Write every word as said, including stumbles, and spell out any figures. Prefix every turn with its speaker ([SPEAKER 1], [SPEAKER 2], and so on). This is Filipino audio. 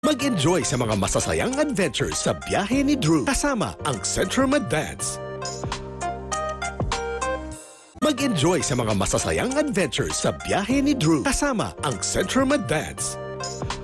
[SPEAKER 1] Mag-enjoy sa mga masasayang adventures sa biyahe ni Drew kasama ang Centrum Advance. Mag-enjoy sa mga masasayang adventures sa biyahe ni Drew kasama ang Centrum Advance.